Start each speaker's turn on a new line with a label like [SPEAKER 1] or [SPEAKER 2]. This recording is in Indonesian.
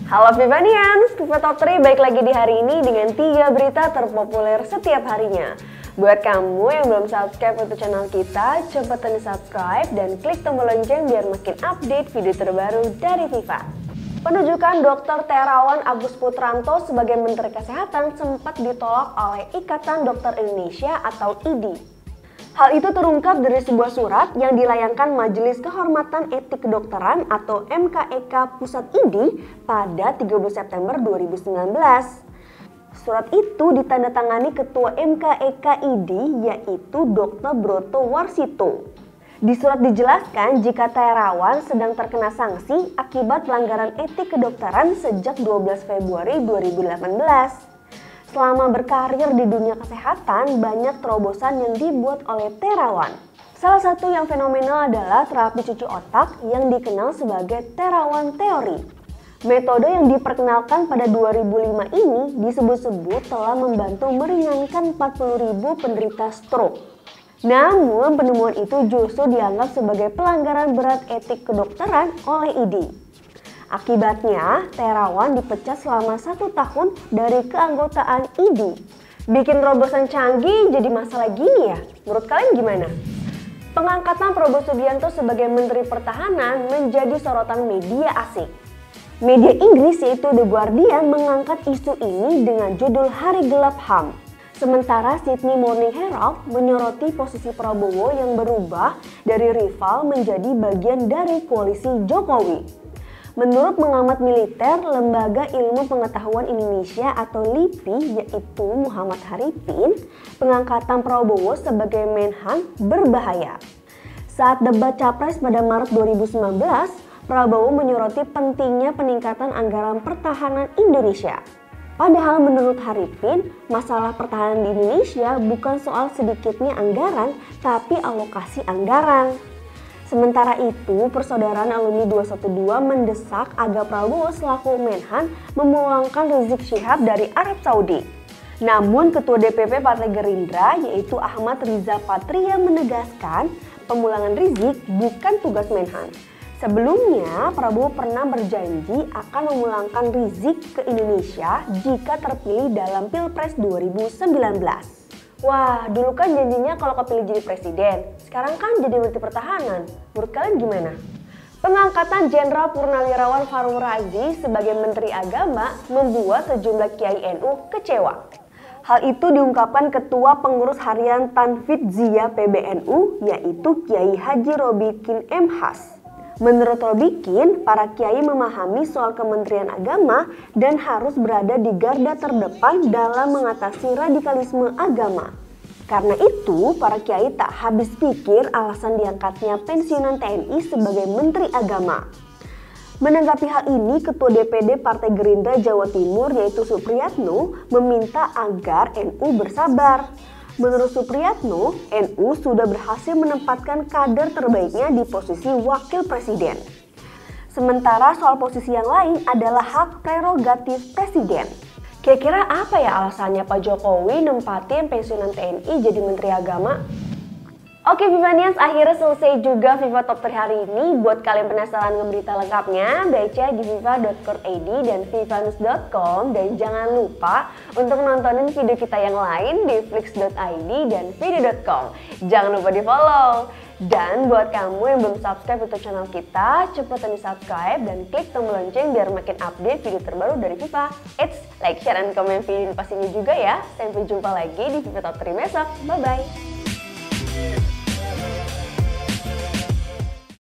[SPEAKER 1] Halo Vivanians, FIFA Top 3 balik lagi di hari ini dengan 3 berita terpopuler setiap harinya. Buat kamu yang belum subscribe untuk channel kita, cepetan subscribe dan klik tombol lonceng biar makin update video terbaru dari FIFA. Penunjukan Dr. Terawan Agus Putranto sebagai Menteri Kesehatan sempat ditolak oleh Ikatan Dokter Indonesia atau IDI. Hal itu terungkap dari sebuah surat yang dilayangkan Majelis Kehormatan Etik Kedokteran atau MKEK Pusat IDI pada 30 September 2019. Surat itu ditandatangani Ketua MKEK IDI yaitu Dr. Broto Warsito. Di surat dijelaskan jika Terawan sedang terkena sanksi akibat pelanggaran etik kedokteran sejak 12 Februari 2018. Selama berkarir di dunia kesehatan, banyak terobosan yang dibuat oleh Terawan. Salah satu yang fenomenal adalah terapi cuci otak yang dikenal sebagai Terawan Teori. Metode yang diperkenalkan pada 2005 ini disebut-sebut telah membantu meringankan 40.000 penderita stroke. Namun penemuan itu justru dianggap sebagai pelanggaran berat etik kedokteran oleh IDI. Akibatnya, Terawan dipecat selama 1 tahun dari keanggotaan IDI. Bikin terobosan canggih jadi masalah gini ya? Menurut kalian gimana? Pengangkatan Prabowo Subianto sebagai Menteri Pertahanan menjadi sorotan media asing. Media Inggris yaitu The Guardian mengangkat isu ini dengan judul Hari Gelap HAM. Sementara Sydney Morning Herald menyoroti posisi Prabowo yang berubah dari rival menjadi bagian dari koalisi Jokowi. Menurut pengamat militer Lembaga Ilmu Pengetahuan Indonesia atau LIPI yaitu Muhammad Haripin, pengangkatan Prabowo sebagai Menhan berbahaya. Saat debat Capres pada Maret 2019, Prabowo menyoroti pentingnya peningkatan anggaran pertahanan Indonesia. Padahal menurut Haripin, masalah pertahanan di Indonesia bukan soal sedikitnya anggaran, tapi alokasi anggaran. Sementara itu, Persaudaraan Alumni 212 mendesak agar Prabowo selaku Menhan memulangkan Rizik Syihab dari Arab Saudi. Namun Ketua DPP Partai Gerindra yaitu Ahmad Riza Patria menegaskan pemulangan Rizik bukan tugas Menhan. Sebelumnya, Prabowo pernah berjanji akan memulangkan Rizik ke Indonesia jika terpilih dalam Pilpres 2019. Wah, dulu kan janjinya kalau kepilih jadi presiden, sekarang kan jadi Menteri Pertahanan. Menurut kalian gimana? Pengangkatan Jenderal Purnawirawan Fahrul Razi sebagai Menteri Agama membuat sejumlah Kiai NU kecewa. Hal itu diungkapkan Ketua Pengurus Harian Tanfidz Zia PBNU yaitu Kiai Haji Robikin M. Has. Menurut Robikin, para kiai memahami soal Kementerian Agama dan harus berada di garda terdepan dalam mengatasi radikalisme agama. Karena itu, para kiai tak habis pikir alasan diangkatnya pensiunan TNI sebagai Menteri Agama. Menanggapi hal ini, Ketua DPD Partai Gerindra Jawa Timur yaitu Supriyatno meminta agar NU bersabar. Menurut Supriyatno, NU sudah berhasil menempatkan kader terbaiknya di posisi wakil presiden. Sementara soal posisi yang lain adalah hak prerogatif presiden. Kira-kira apa ya alasannya Pak Jokowi nempatin pensiunan TNI jadi Menteri Agama? Oke Vivanians, akhirnya selesai juga FIFA Top 3 hari ini. Buat kalian penasaran dengan berita lengkapnya, baca di fifa.co.id dan fifanews.com. Dan jangan lupa untuk nontonin video kita yang lain di flix.id dan video.com. Jangan lupa di follow. Dan buat kamu yang belum subscribe untuk channel kita, cepetan di subscribe dan klik tombol lonceng biar makin update video terbaru dari FIFA. It's like, share, dan komen video ini pastinya juga ya. Sampai jumpa lagi di FIFA Top 3 besok. Bye-bye.